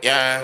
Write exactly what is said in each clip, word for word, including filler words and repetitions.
yeah.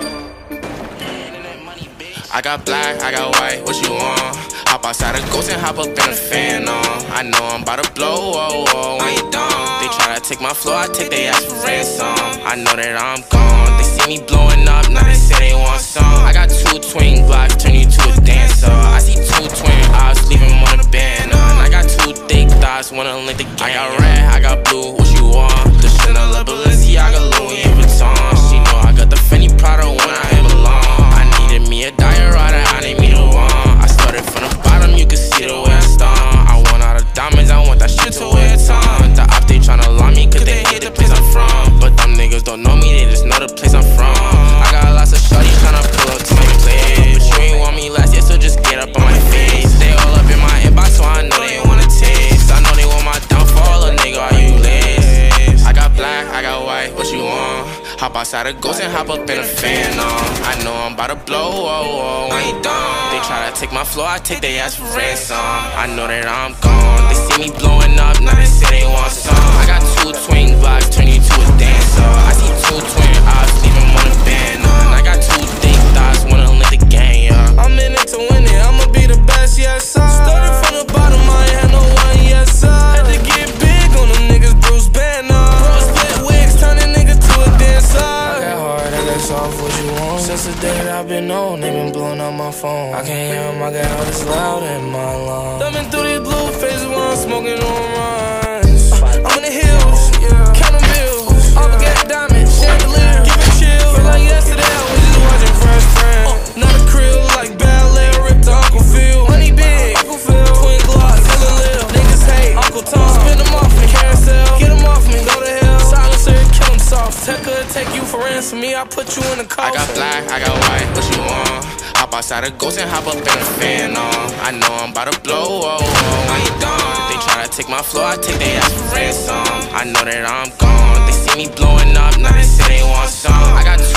I got black, I got white, what you want? Hop outside a ghost and hop up in a fan on. I know I'm about to blow, whoa, whoa, when you done. They try to take my flow, I take they ass for ransom. I know that I'm gone, they see me blowing up, now they say they want some. I got two twin blocks, turn you to a dancer. I see two twin eyes, leave him on a banner. And I got two thick thighs, wanna link the gang. I got red, I got blue, what you want? The Chanel, Balenciaga, Louis Vuitton. She know I got the Fendi Prada when I belong. I needed me a diorama, I need me the one. I started from the bottom, you can see the way I stung. I want all the diamonds, I want that shit to wear a ton. The op, they tryna lie me, cause they hate the place I'm from. But them niggas don't know me, they just know the place I'm from. I got lots of shorties tryna pull up to my place, but you ain't want me last year, so just get up on my face. They all up in my inbox, so I know they wanna taste. I know they want my downfall, a nigga, are you lace? I got black, I got white, what you want? Hop outside a ghost and hop up in a fan on. I know I'm about to blow, whoa, whoa, when you done. They try to take my flow, I take they ass for ransom. I know that I'm gone, they see me blowing up, now they say they want some. I got two twin blocks, turn you to a dancer. I see two twin eyes, leave them on a banner. And I got two thick thighs, wanna link the gang, yeah. I'm in it to win it, I'ma be the best, yes sir. Started from the bottom, I ain't had no one, yes sir. Had to get big on them niggas, Bruce Banner. Bro, split wigs, turn a nigga to a dancer. I got hard, I got soft, what you want? Since the day that I've been on, they been blowing up my phone. I can't hear them, I got all this loud in my lungs. Thumbing through these blue faces while I'm smoking on runs. I'm in the hills, counting bills. All forget diamonds, chandelier, give it chill. Feel like yesterday I was just watching Fresh Prince. Not a crib like ballet, ripped to Uncle Phil. Money big, Uncle Phil, twin glocks, full of lil. Niggas hate, Uncle Tom, spin them off in the carousel. Get them off me, go to hell. Silencer, kill them soft. Tech could take you for ransom, me, I put you in the car. I got black, I got white, what you want? Hop outside a ghost and hop up in a fan on. I know I'm about to blow, whoa, whoa, when you done. They try to take my flow, I take they ass for ransom. I know that I'm gone, they see me blowing up, now they say they want some. I got